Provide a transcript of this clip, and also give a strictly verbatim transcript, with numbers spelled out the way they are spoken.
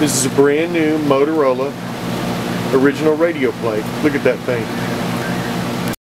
This is a brand new Motorola original radio plate. Look at that thing.